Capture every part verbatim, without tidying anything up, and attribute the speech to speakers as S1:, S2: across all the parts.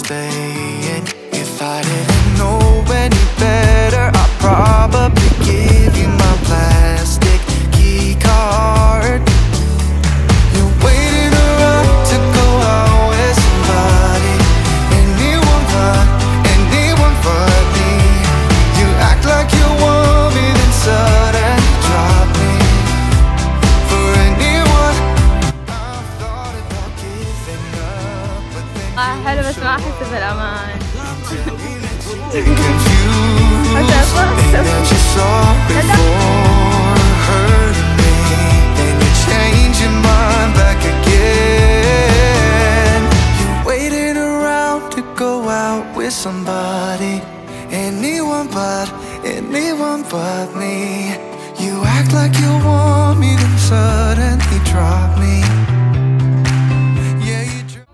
S1: staying. If I didn't know any better, I'd probably give you my plastic key card. You're waiting around to go out with somebody, anyone but, anyone but me. You act like you want me, then suddenly drop me. For anyone, I've thought about giving up, but then
S2: آه حلو بس ما أحس بالأمان.
S1: you're confused, and that you're sorry for hurting me. Then you change your mind back again. You're waiting around to go out with somebody, anyone but, anyone but me. You act like you want me, then suddenly drop me. Yeah, you drop.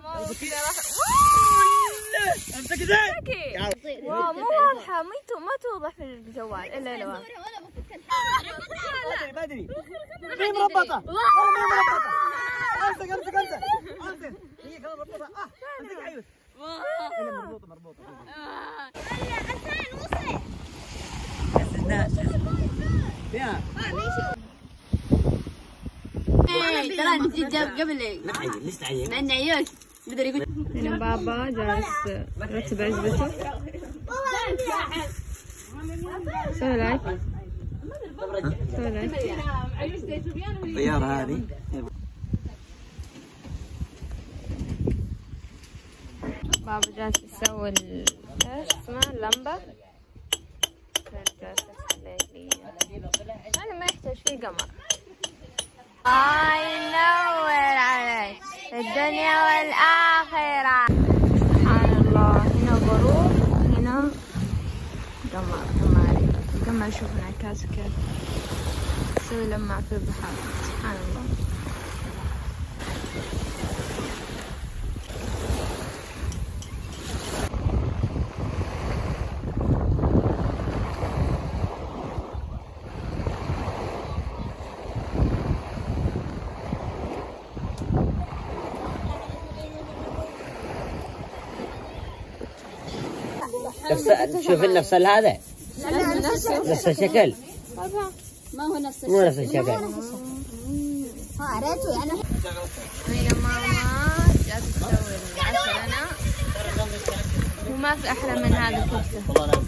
S2: واو مو واضحة، ما ما توضح في الجوال إلا لو
S3: بدري مين مربطة؟ مين مربطة؟ امسك امسك امسك امسك هي كمان مربوطة. اه امسك عيوش. الا مربوطة مربوطة. فيها
S2: ترى نسيت جاب قبلي.
S3: لا تعيب ليش تعيب؟
S2: لأن عيوش بدري يقول. هنا بابا جالس يرتب عزبته. سوي لايك. سوي لايك.
S3: الطيارة هذه
S2: بابا جالس يسوي ال ايش اسمه اللمبة. جالس يخليه أنا ما يحتاج فيه قمر. الله ينور عليك الدنيا والآخرة. سبحان الله، هنا غروب هنا قمر قمري. القمر شوف انعكاسه كيف يسوي لمع في البحر. سبحان الله.
S3: نفس تشوف نفس هذا؟ نفس الشكل؟
S2: ما هو نفس
S3: مو نفس الشكل.
S2: ها عرفته يعني. هنا ماما جالسة تسوي العشاء لنا وما في أحلى من هذا الكفتة.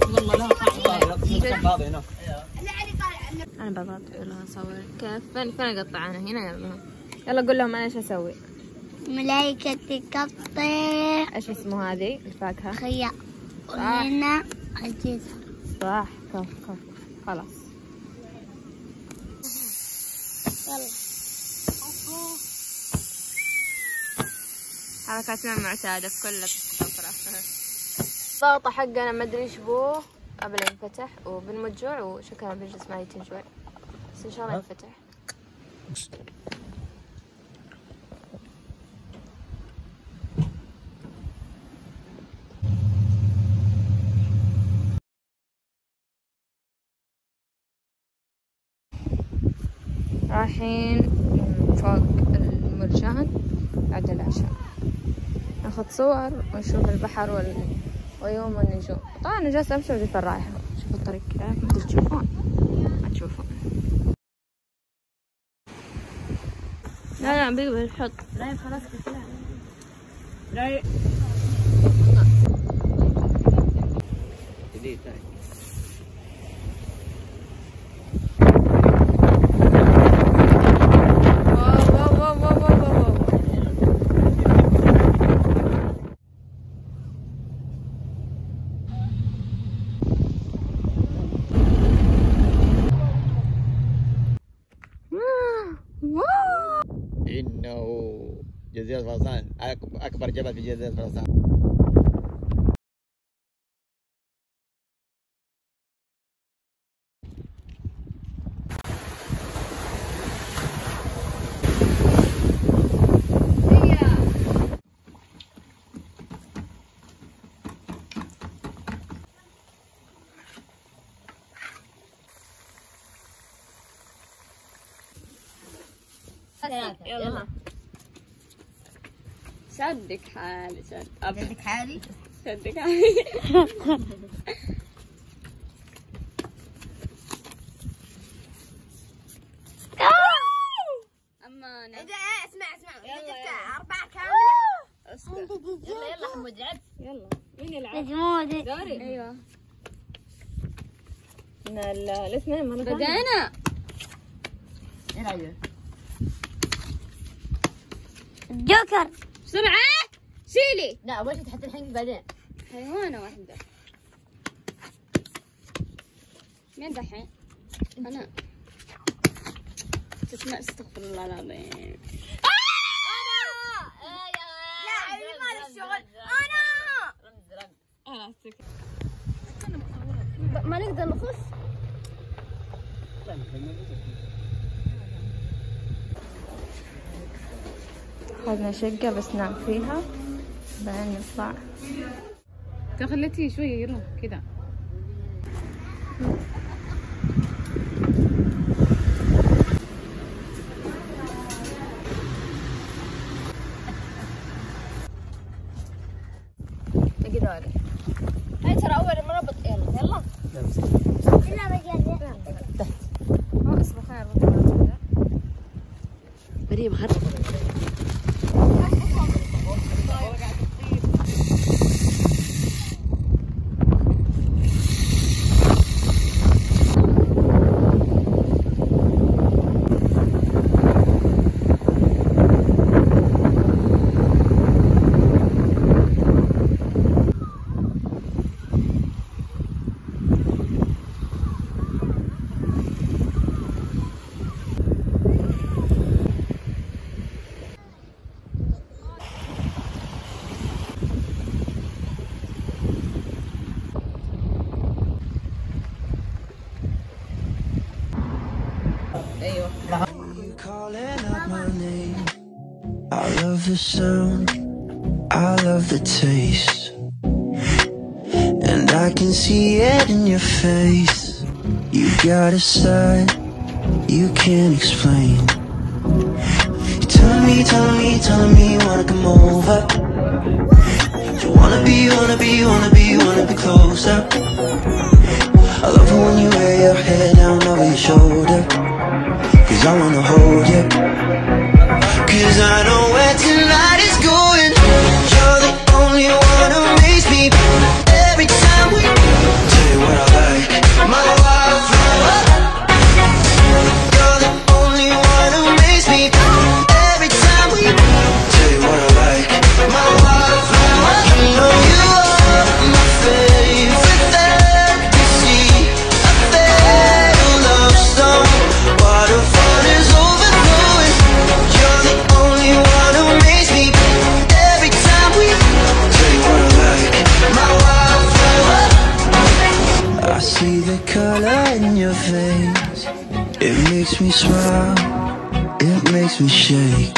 S2: أنا بضغط لها أصور كيف. فين فين أقطع أنا هنا. يلا يلا قول لهم أنا إيش أسوي.
S4: ملايكة تقطع.
S2: إيش اسمه هذه الفاكهة؟
S4: خيار. وهنا عزيزة.
S2: صح كف كف خلاص.
S4: يلا.
S2: حركاتنا معتادة في كل فترة. الضغطة حقنا ما أدري إيش بوه قبل ينفتح وبنمجوع وشكلنا بيجلس ما يتنجوع بس إن شاء الله ينفتح. رايحين فوق المرجان بعد العشاء ناخذ صور ونشوف البحر والغيوم والنجوم. طبعا انا جالسه امشي وجيت رايحه. شوفوا الطريق كيف ما تشوفون ما تشوفون. لا لا بيقبل الحط. رايح خلاص كده. رايح
S3: جديد إنه جزيرة فرسان أكبر جبل في جزيرة فرسان.
S2: يلا شدك حالي شد
S4: شدك حالي
S2: صدق علي. أمانة.
S4: اسمع اسمع يلا أربعة كاملة.
S2: اسكت. يلا يلا حمود لعب. يلا مين يلعب؟
S4: مجمودي.
S2: دوري. أيوه. لا لا الاثنين مرة ثانية. بدينا.
S3: العب.
S4: جوكر.
S2: بسرعة. شيلي.
S5: لا أول شيء تحط الحين بعدين.
S2: حيوانة واحدة. مين دحين؟ أنا. تسمع استغفر الله العظيم.
S4: لا عيني ما له شغل. أنا.
S5: رمز رمز.
S2: أنا سكت.
S4: ما نقدر نخش.
S2: أخذنا شقة بس نام فيها بعدين نطلع.
S5: خليتيه شوية يروح كذا.
S2: دوري.
S5: هاي ترى أول مرة بط يلا يلا.
S4: لا بجد.
S2: ما أصبح خير والله.
S5: مريم خر.
S1: Calling out my name. I love the sound, I love the taste, and I can see it in your face. You got a side you can't explain. You tell me, tell me, tell me you wanna come over. You wanna be, wanna be, wanna be, wanna be closer. I love it when you wear your head down over your shoulder, 'cause I wanna hold you, 'cause I know where tonight is going. You're the only one who makes me every time we tell you what I like, my wildflower. You're the only one who makes me every time we tell you what I like, my wildflower. You know you are my favorite fantasy, a fatal love song. What a fun is overflowing. You're the only one who makes me every time we tell you what I like, my wildflower. I see the color in your face. It makes me smile, it makes me shake.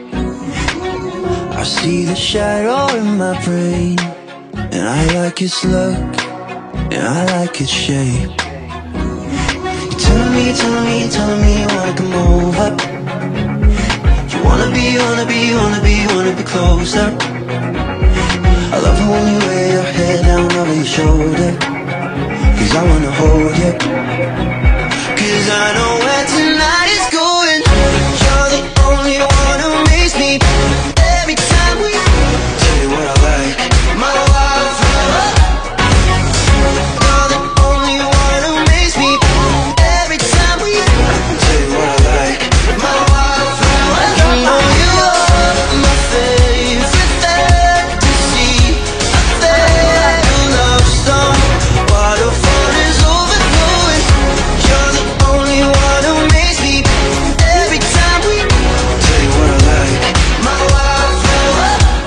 S1: I see the shadow in my brain, and I like its look, and I like its shape. Tell me, tell me, tell me you wanna come over. You wanna be, wanna be, wanna be, wanna be closer. I love it when you wear your head down over your shoulder, 'cause I wanna hold you, 'cause I know where tonight is going. You're the only one who makes me every time we tell you what I like, my wildflower. You're the only one who makes me every time we tell you what I like, my wildflower. You know you are my favorite fantasy, a fatal love song. What a fun is overflowing. You're the only one who makes me every time we tell you what I like, my wildflower.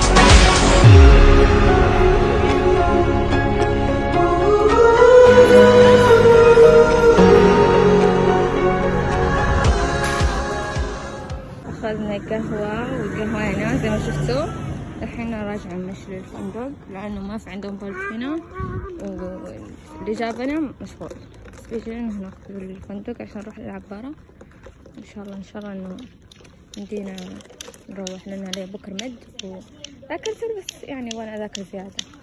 S2: أخذنا قهوة والقهوة هنا زي ما شفتوا. الحين راجع نمشي للفندق لأنه ما في عندهم بلد هنا، واللي جابنا مشغول، بس بيجينا ناخذ الفندق عشان نروح نلعب برا. إن شاء الله إن شاء الله إنه يمدينا نروح، لأن عليه بكرة مد وذاكرت بس يعني وأنا أذاكر زيادة.